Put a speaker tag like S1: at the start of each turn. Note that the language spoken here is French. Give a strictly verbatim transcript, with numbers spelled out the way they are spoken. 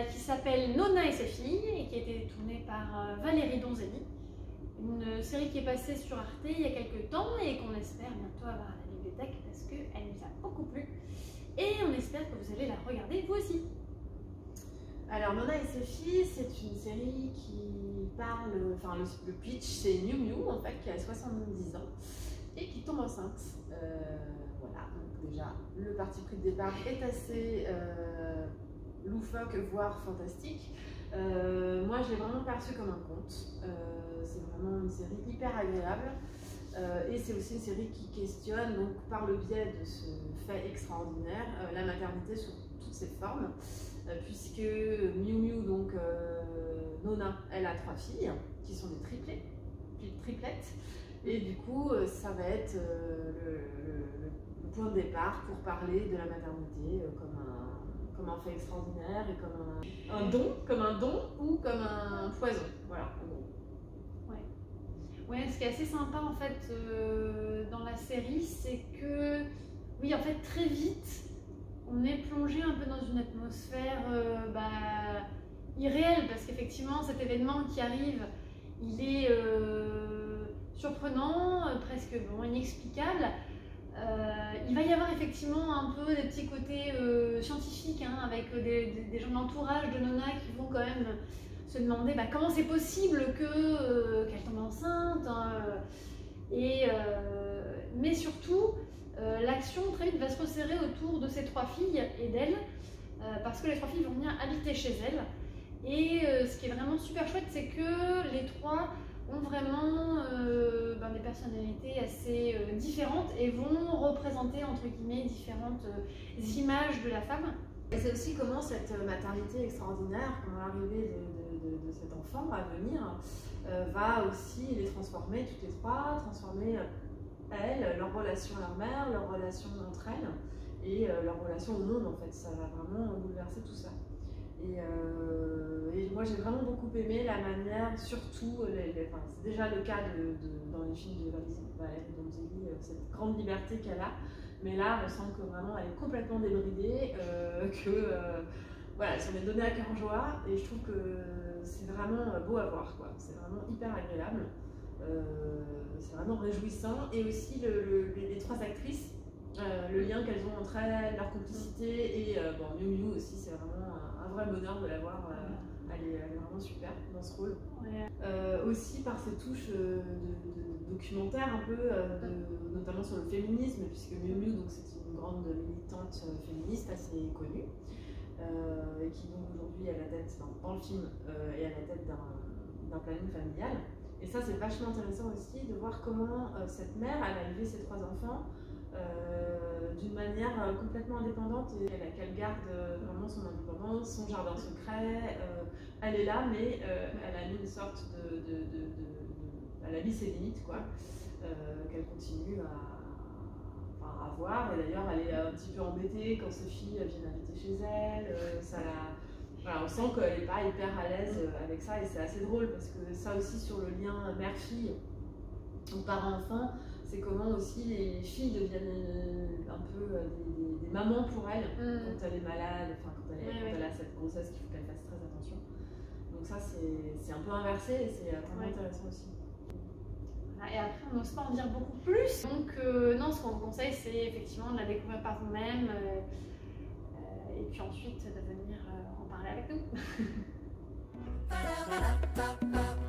S1: qui s'appelle Nona et ses filles et qui a été tournée par euh, Valérie Donzelli. Une série qui est passée sur Arte il y a quelques temps et qu'on espère bientôt avoir à la bibliothèque parce qu'elle nous a beaucoup plu. Et on espère que vous allez la regarder vous aussi.
S2: Alors Nona et ses filles, c'est une série qui parle, enfin le, le pitch c'est Miu Miu en fait qui a soixante-dix ans et qui tombe enceinte. Euh, voilà, donc déjà le parti pris de départ est assez euh, loufoque, voire fantastique. Euh, moi je l'ai vraiment perçu comme un conte. Euh, c'est vraiment une série hyper agréable. Euh, et c'est aussi une série qui questionne, donc, par le biais de ce fait extraordinaire, euh, la maternité sous toutes ses formes, euh, puisque Miu Miu, donc euh, Nona, elle a trois filles qui sont des triplés, triplettes, et du coup euh, ça va être euh, le, le, le point de départ pour parler de la maternité euh, comme, un, comme un fait extraordinaire et comme un, un don, comme un don ou comme un poison, voilà.
S1: Ouais, ce qui est assez sympa en fait euh, dans la série, c'est que, oui, en fait, très vite, on est plongé un peu dans une atmosphère euh, bah, irréelle, parce qu'effectivement, cet événement qui arrive, il est euh, surprenant, euh, presque bon, inexplicable. Euh, il va y avoir effectivement un peu des petits côtés euh, scientifiques, hein, avec des, des, des gens de l'entourage de Nona qui vont quand même se demander bah, comment c'est possible que, euh, qu'elle tombe enceinte. Hein, et, euh, mais surtout, euh, l'action très vite va se resserrer autour de ces trois filles et d'elle, euh, parce que les trois filles vont venir habiter chez elle. Et euh, ce qui est vraiment super chouette, c'est que les trois ont vraiment euh, ben, des personnalités assez euh, différentes et vont représenter entre guillemets différentes euh, images de la femme.
S2: Et c'est aussi comment cette maternité extraordinaire, comment l'arrivée de, de, de, de cet enfant à venir, euh, va aussi les transformer toutes les trois, transformer euh, elles, leur relation à leur mère, leur relation entre elles et euh, leur relation au monde en fait. Ça va vraiment bouleverser tout ça. Et, euh, et moi j'ai vraiment beaucoup aimé la manière, surtout, les, les, enfin, c'est déjà le cas de, de, dans les films de Valérie Donzelli, cette grande liberté qu'elle a. Mais là, on sent que vraiment elle est complètement débridée, euh, que euh, voilà, elle s'en est donnée à cœur joie, et je trouve que c'est vraiment beau à voir, quoi. C'est vraiment hyper agréable, euh, c'est vraiment réjouissant, et aussi le, le, les, les trois actrices, euh, le lien qu'elles ont entre elles, leur complicité, et euh, bon, Miu Miu aussi, c'est vraiment un, un vrai bonheur de la voir. Euh, Elle est, elle est vraiment super dans ce rôle. Ouais. Euh, aussi par ses touches euh, de, de documentaire un peu, euh, de, notamment sur le féminisme, puisque Miu Miu, donc c'est une grande militante féministe assez connue, euh, et qui donc aujourd'hui est à la tête, dans, dans le film, euh, est à la tête d'un planning familial. Et ça c'est vachement intéressant aussi de voir comment euh, cette mère, elle a élevé ses trois enfants Euh, d'une manière euh, complètement indépendante et qu'elle garde euh, vraiment son indépendance, son jardin secret. Euh, elle est là, mais euh, elle a mis une sorte de, de, de, de, de elle a mis ses limites, quoi, euh, qu'elle continue à, enfin, à voir. Et d'ailleurs, elle est un petit peu embêtée quand ses filles viennent habiter chez elle. Euh, ça la, voilà, on sent qu'elle n'est pas hyper à l'aise avec ça, et c'est assez drôle parce que ça aussi sur le lien mère-fille ou parent-enfant. C'est comment aussi les filles deviennent un peu des, des, des mamans pour elle mmh. quand elle est malade, enfin quand elle, est, ouais, quand elle a cette grossesse qu'il faut qu'elle fasse très attention. Donc ça c'est un peu inversé et c'est vraiment ouais. intéressant aussi.
S1: Voilà, et après on n'ose pas en dire beaucoup plus. Donc euh, non, ce qu'on vous conseille c'est effectivement de la découvrir par vous-même euh, euh, et puis ensuite de venir euh, en parler avec nous.